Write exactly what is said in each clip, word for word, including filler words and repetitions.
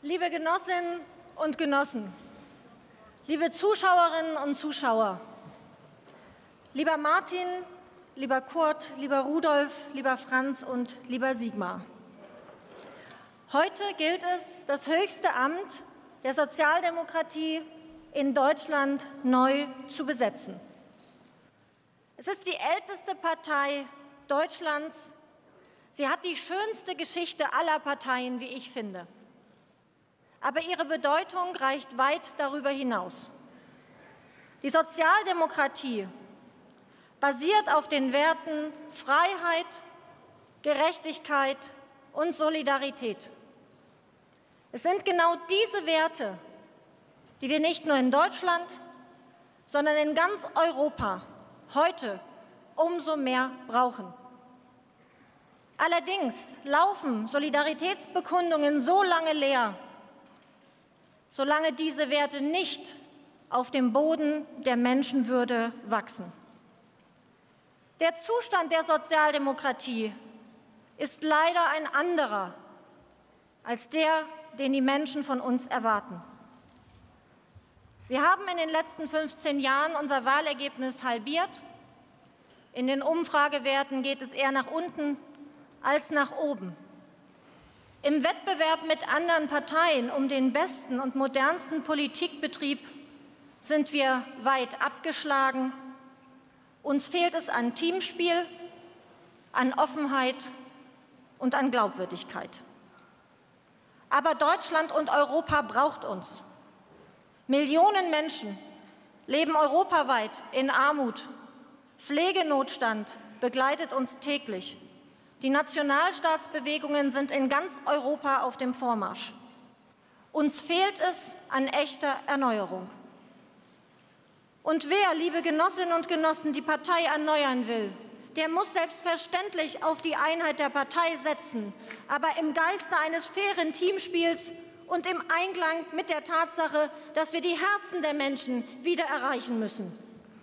Liebe Genossinnen und Genossen, liebe Zuschauerinnen und Zuschauer, lieber Martin, lieber Kurt, lieber Rudolf, lieber Franz und lieber Sigmar. Heute gilt es, das höchste Amt der Sozialdemokratie in Deutschland neu zu besetzen. Es ist die älteste Partei Deutschlands. Sie hat die schönste Geschichte aller Parteien, wie ich finde. Aber ihre Bedeutung reicht weit darüber hinaus. Die Sozialdemokratie basiert auf den Werten Freiheit, Gerechtigkeit und Solidarität. Es sind genau diese Werte, die wir nicht nur in Deutschland, sondern in ganz Europa heute umso mehr brauchen. Allerdings laufen Solidaritätsbekundungen so lange leer, solange diese Werte nicht auf dem Boden der Menschenwürde wachsen. Der Zustand der Sozialdemokratie ist leider ein anderer als der, den die Menschen von uns erwarten. Wir haben in den letzten fünfzehn Jahren unser Wahlergebnis halbiert. In den Umfragewerten geht es eher nach unten als nach oben. Im Wettbewerb mit anderen Parteien um den besten und modernsten Politikbetrieb sind wir weit abgeschlagen. Uns fehlt es an Teamspiel, an Offenheit und an Glaubwürdigkeit. Aber Deutschland und Europa braucht uns. Millionen Menschen leben europaweit in Armut. Pflegenotstand begleitet uns täglich. Die Nationalstaatsbewegungen sind in ganz Europa auf dem Vormarsch. Uns fehlt es an echter Erneuerung. Und wer, liebe Genossinnen und Genossen, die Partei erneuern will, der muss selbstverständlich auf die Einheit der Partei setzen, aber im Geiste eines fairen Teamspiels und im Einklang mit der Tatsache, dass wir die Herzen der Menschen wieder erreichen müssen.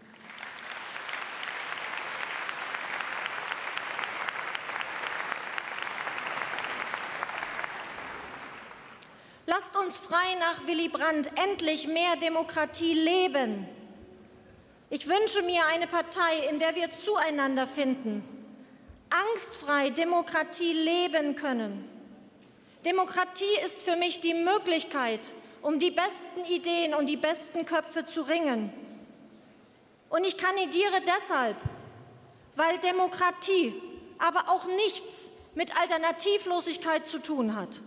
Lasst uns frei nach Willy Brandt endlich mehr Demokratie leben. Ich wünsche mir eine Partei, in der wir zueinander finden, angstfrei Demokratie leben können. Demokratie ist für mich die Möglichkeit, um die besten Ideen und die besten Köpfe zu ringen. Und ich kandidiere deshalb, weil Demokratie aber auch nichts mit Alternativlosigkeit zu tun hat.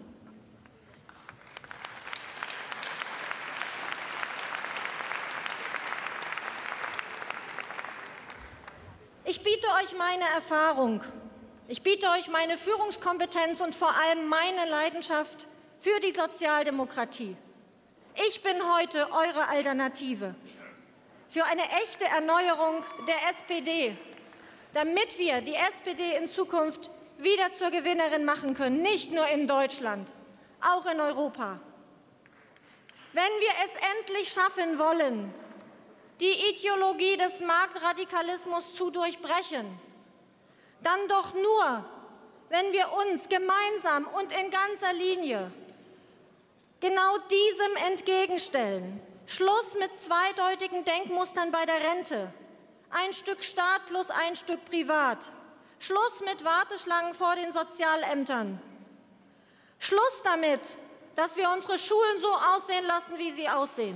Ich biete euch meine Erfahrung, ich biete euch meine Führungskompetenz und vor allem meine Leidenschaft für die Sozialdemokratie. Ich bin heute eure Alternative für eine echte Erneuerung der S P D, damit wir die S P D in Zukunft wieder zur Gewinnerin machen können, nicht nur in Deutschland, auch in Europa. Wenn wir es endlich schaffen wollen, die Ideologie des Marktradikalismus zu durchbrechen, dann doch nur, wenn wir uns gemeinsam und in ganzer Linie genau diesem entgegenstellen. Schluss mit zweideutigen Denkmustern bei der Rente, ein Stück Staat plus ein Stück Privat, Schluss mit Warteschlangen vor den Sozialämtern, Schluss damit, dass wir unsere Schulen so aussehen lassen, wie sie aussehen.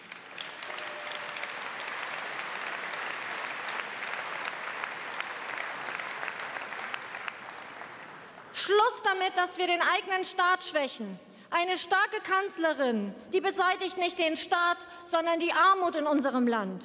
Schluss damit, dass wir den eigenen Staat schwächen. Eine starke Kanzlerin, die beseitigt nicht den Staat, sondern die Armut in unserem Land.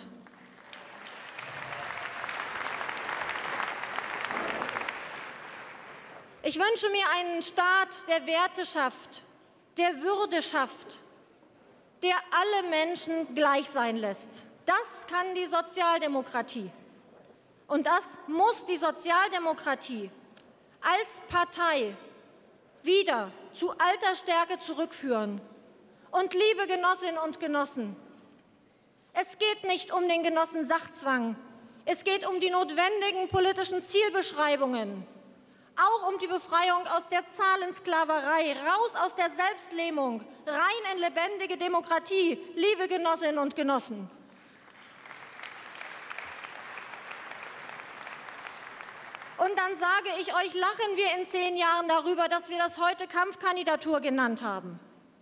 Ich wünsche mir einen Staat, der Werte schafft, der Würde schafft, der alle Menschen gleich sein lässt. Das kann die Sozialdemokratie. Und das muss die Sozialdemokratie als Partei wieder zu alter Stärke zurückführen. Und liebe Genossinnen und Genossen, es geht nicht um den Genossen Sachzwang, es geht um die notwendigen politischen Zielbeschreibungen, auch um die Befreiung aus der Zahlensklaverei, raus aus der Selbstlähmung, rein in lebendige Demokratie, liebe Genossinnen und Genossen. Und dann sage ich euch, lachen wir in zehn Jahren darüber, dass wir das heute Kampfkandidatur genannt haben.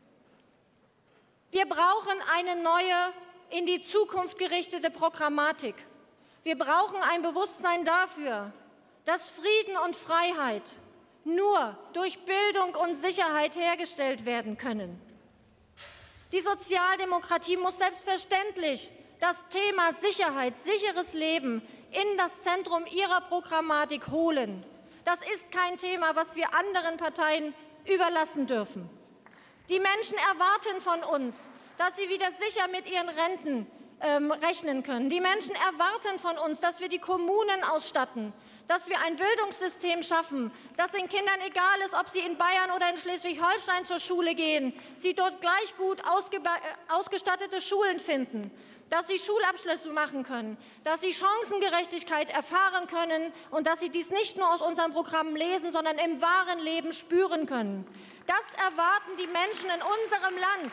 Wir brauchen eine neue, in die Zukunft gerichtete Programmatik. Wir brauchen ein Bewusstsein dafür, dass Frieden und Freiheit nur durch Bildung und Sicherheit hergestellt werden können. Die Sozialdemokratie muss selbstverständlich das Thema Sicherheit, sicheres Leben in das Zentrum ihrer Programmatik holen. Das ist kein Thema, was wir anderen Parteien überlassen dürfen. Die Menschen erwarten von uns, dass sie wieder sicher mit ihren Renten ähm, rechnen können. Die Menschen erwarten von uns, dass wir die Kommunen ausstatten, dass wir ein Bildungssystem schaffen, dass den Kindern egal ist, ob sie in Bayern oder in Schleswig-Holstein zur Schule gehen, sie dort gleich gut ausgestattete Schulen finden, dass sie Schulabschlüsse machen können, dass sie Chancengerechtigkeit erfahren können und dass sie dies nicht nur aus unseren Programmen lesen, sondern im wahren Leben spüren können. Das erwarten die Menschen in unserem Land.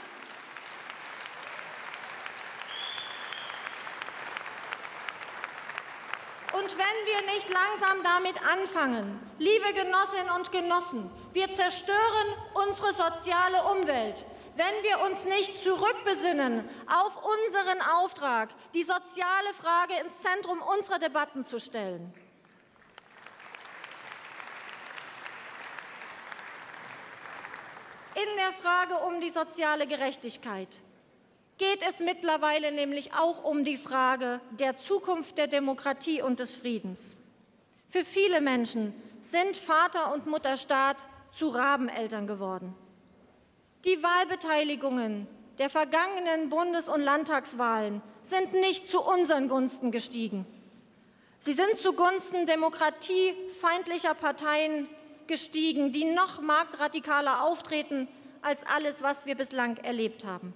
Und wenn wir nicht langsam damit anfangen, liebe Genossinnen und Genossen, wir zerstören unsere soziale Umwelt. Wenn wir uns nicht zurückbesinnen auf unseren Auftrag, die soziale Frage ins Zentrum unserer Debatten zu stellen. In der Frage um die soziale Gerechtigkeit geht es mittlerweile nämlich auch um die Frage der Zukunft der Demokratie und des Friedens. Für viele Menschen sind Vater und Mutterstaat zu Rabeneltern geworden. Die Wahlbeteiligungen der vergangenen Bundes- und Landtagswahlen sind nicht zu unseren Gunsten gestiegen. Sie sind zugunsten demokratiefeindlicher Parteien gestiegen, die noch marktradikaler auftreten als alles, was wir bislang erlebt haben.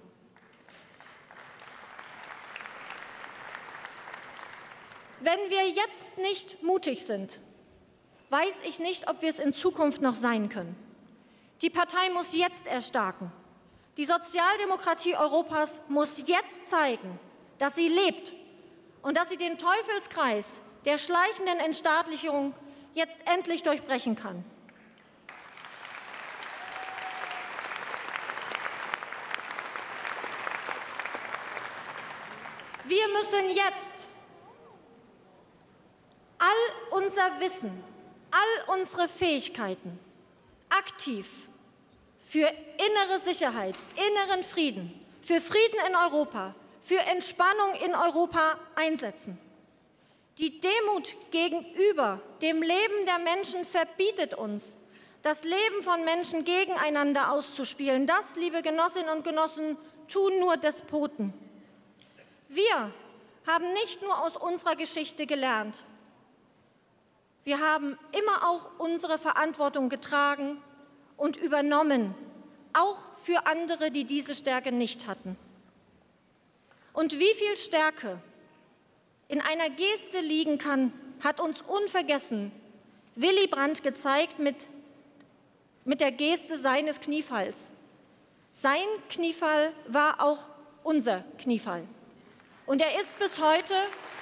Wenn wir jetzt nicht mutig sind, weiß ich nicht, ob wir es in Zukunft noch sein können. Die Partei muss jetzt erstarken. Die Sozialdemokratie Europas muss jetzt zeigen, dass sie lebt und dass sie den Teufelskreis der schleichenden Entstaatlichung jetzt endlich durchbrechen kann. Wir müssen jetzt all unser Wissen, all unsere Fähigkeiten aktiv für innere Sicherheit, inneren Frieden, für Frieden in Europa, für Entspannung in Europa einsetzen. Die Demut gegenüber dem Leben der Menschen verbietet uns, das Leben von Menschen gegeneinander auszuspielen. Das, liebe Genossinnen und Genossen, tun nur Despoten. Wir haben nicht nur aus unserer Geschichte gelernt, wir haben immer auch unsere Verantwortung getragen und übernommen, auch für andere, die diese Stärke nicht hatten. Und wie viel Stärke in einer Geste liegen kann, hat uns unvergessen Willy Brandt gezeigt mit, mit der Geste seines Kniefalls. Sein Kniefall war auch unser Kniefall. Und er ist bis heute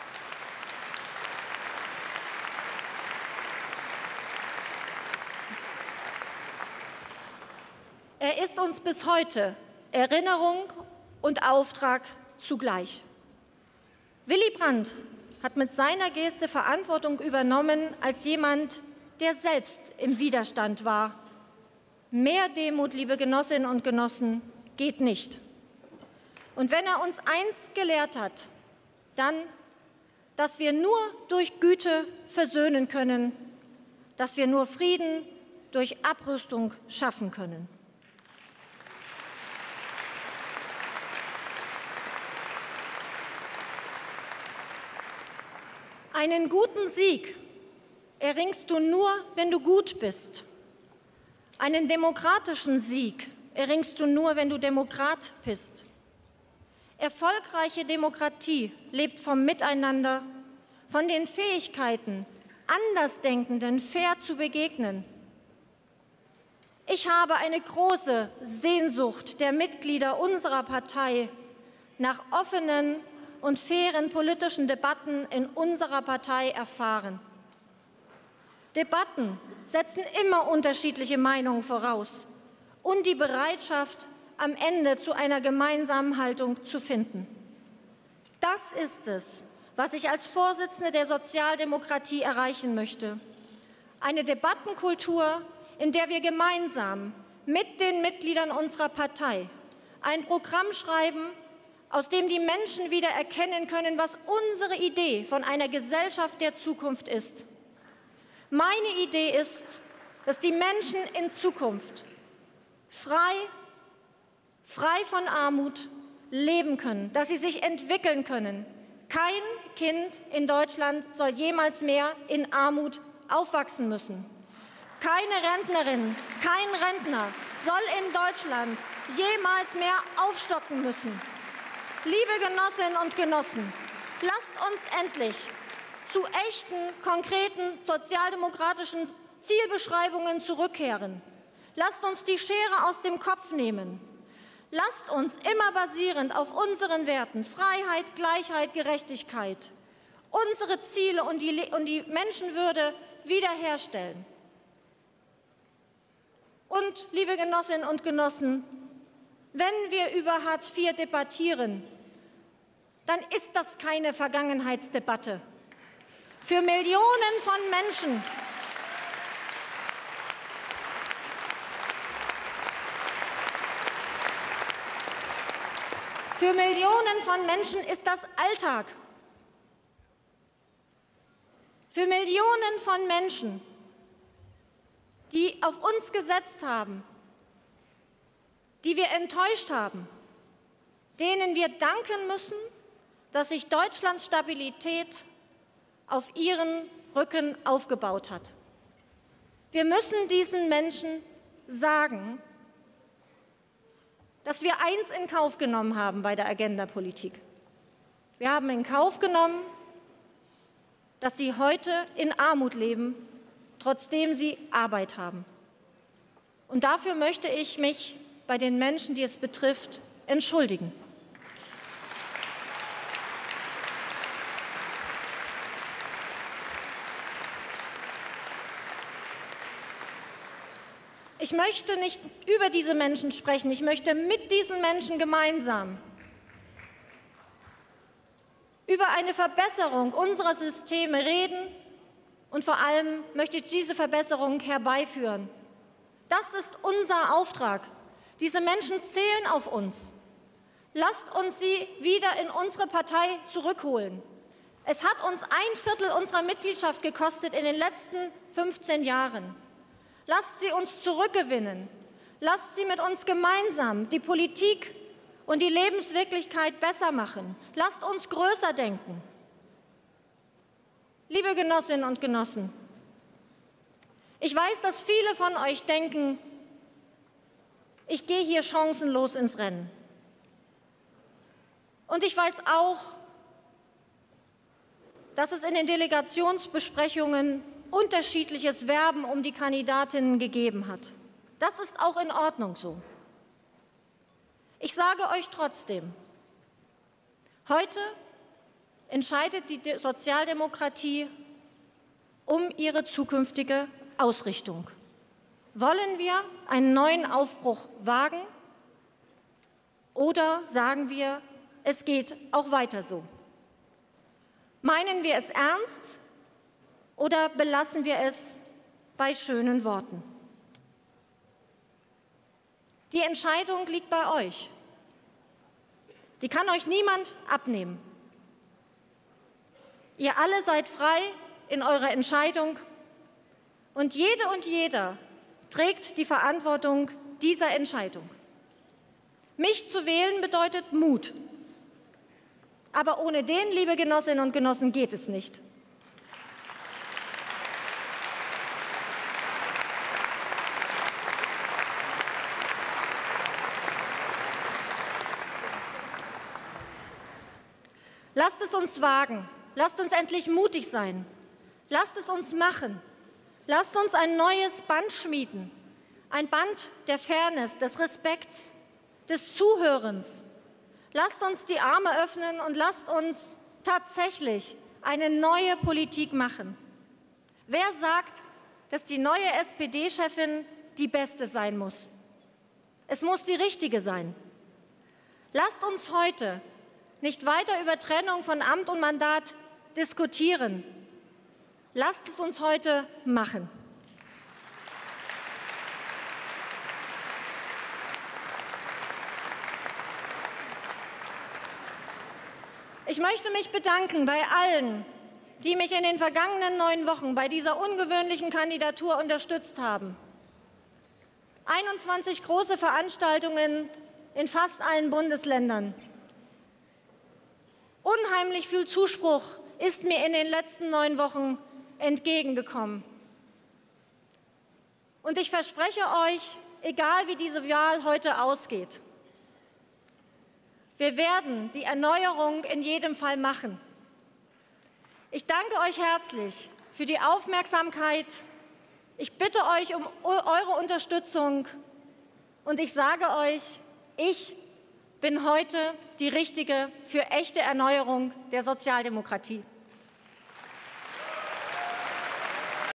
Er ist uns bis heute Erinnerung und Auftrag zugleich. Willy Brandt hat mit seiner Geste Verantwortung übernommen als jemand, der selbst im Widerstand war. Mehr Demut, liebe Genossinnen und Genossen, geht nicht. Und wenn er uns eins gelehrt hat, dann, dass wir nur durch Güte versöhnen können, dass wir nur Frieden durch Abrüstung schaffen können. Einen guten Sieg erringst du nur, wenn du gut bist. Einen demokratischen Sieg erringst du nur, wenn du Demokrat bist. Erfolgreiche Demokratie lebt vom Miteinander, von den Fähigkeiten, Andersdenkenden fair zu begegnen. Ich habe eine große Sehnsucht der Mitglieder unserer Partei nach offenen und fairen politischen Debatten in unserer Partei erfahren. Debatten setzen immer unterschiedliche Meinungen voraus und die Bereitschaft, am Ende zu einer gemeinsamen Haltung zu finden. Das ist es, was ich als Vorsitzende der Sozialdemokratie erreichen möchte. Eine Debattenkultur, in der wir gemeinsam mit den Mitgliedern unserer Partei ein Programm schreiben, aus dem die Menschen wieder erkennen können, was unsere Idee von einer Gesellschaft der Zukunft ist. Meine Idee ist, dass die Menschen in Zukunft frei, frei von Armut leben können, dass sie sich entwickeln können. Kein Kind in Deutschland soll jemals mehr in Armut aufwachsen müssen. Keine Rentnerin, kein Rentner soll in Deutschland jemals mehr aufstocken müssen. Liebe Genossinnen und Genossen, lasst uns endlich zu echten, konkreten sozialdemokratischen Zielbeschreibungen zurückkehren. Lasst uns die Schere aus dem Kopf nehmen. Lasst uns immer basierend auf unseren Werten Freiheit, Gleichheit, Gerechtigkeit unsere Ziele und die, und die Menschenwürde wiederherstellen. Und, liebe Genossinnen und Genossen, wenn wir über Hartz vier debattieren, dann ist das keine Vergangenheitsdebatte. Für Millionen von Menschen Für Millionen von Menschen ist das Alltag. Für Millionen von Menschen, die auf uns gesetzt haben, die wir enttäuscht haben, denen wir danken müssen, dass sich Deutschlands Stabilität auf ihren Rücken aufgebaut hat. Wir müssen diesen Menschen sagen, dass wir eins in Kauf genommen haben bei der Agenda-Politik. Wir haben in Kauf genommen, dass sie heute in Armut leben, trotzdem sie Arbeit haben. Und dafür möchte ich mich bei den Menschen, die es betrifft, entschuldigen. Ich möchte nicht über diese Menschen sprechen, ich möchte mit diesen Menschen gemeinsam über eine Verbesserung unserer Systeme reden und vor allem möchte ich diese Verbesserung herbeiführen. Das ist unser Auftrag. Diese Menschen zählen auf uns. Lasst uns sie wieder in unsere Partei zurückholen. Es hat uns ein Viertel unserer Mitgliedschaft gekostet in den letzten fünfzehn Jahren. Lasst sie uns zurückgewinnen. Lasst sie mit uns gemeinsam die Politik und die Lebenswirklichkeit besser machen. Lasst uns größer denken. Liebe Genossinnen und Genossen, ich weiß, dass viele von euch denken, ich gehe hier chancenlos ins Rennen. Und ich weiß auch, dass es in den Delegationsbesprechungen unterschiedliches Werben um die Kandidatinnen gegeben hat. Das ist auch in Ordnung so. Ich sage euch trotzdem, heute entscheidet die Sozialdemokratie um ihre zukünftige Ausrichtung. Wollen wir einen neuen Aufbruch wagen oder sagen wir, es geht auch weiter so? Meinen wir es ernst? Oder belassen wir es bei schönen Worten? Die Entscheidung liegt bei euch. Die kann euch niemand abnehmen. Ihr alle seid frei in eurer Entscheidung und jede und jeder trägt die Verantwortung dieser Entscheidung. Mich zu wählen bedeutet Mut. Aber ohne den, liebe Genossinnen und Genossen, geht es nicht. Lasst es uns wagen. Lasst uns endlich mutig sein. Lasst es uns machen. Lasst uns ein neues Band schmieden. Ein Band der Fairness, des Respekts, des Zuhörens. Lasst uns die Arme öffnen und lasst uns tatsächlich eine neue Politik machen. Wer sagt, dass die neue S P D-Chefin die Beste sein muss? Es muss die Richtige sein. Lasst uns heute nicht weiter über Trennung von Amt und Mandat diskutieren. Lasst es uns heute machen. Ich möchte mich bedanken bei allen, die mich in den vergangenen neun Wochen bei dieser ungewöhnlichen Kandidatur unterstützt haben. einundzwanzig große Veranstaltungen in fast allen Bundesländern. Unheimlich viel Zuspruch ist mir in den letzten neun Wochen entgegengekommen. Und ich verspreche euch, egal wie diese Wahl heute ausgeht, wir werden die Erneuerung in jedem Fall machen. Ich danke euch herzlich für die Aufmerksamkeit. Ich bitte euch um eure Unterstützung und ich sage euch, ich bin heute die Richtige für echte Erneuerung der Sozialdemokratie.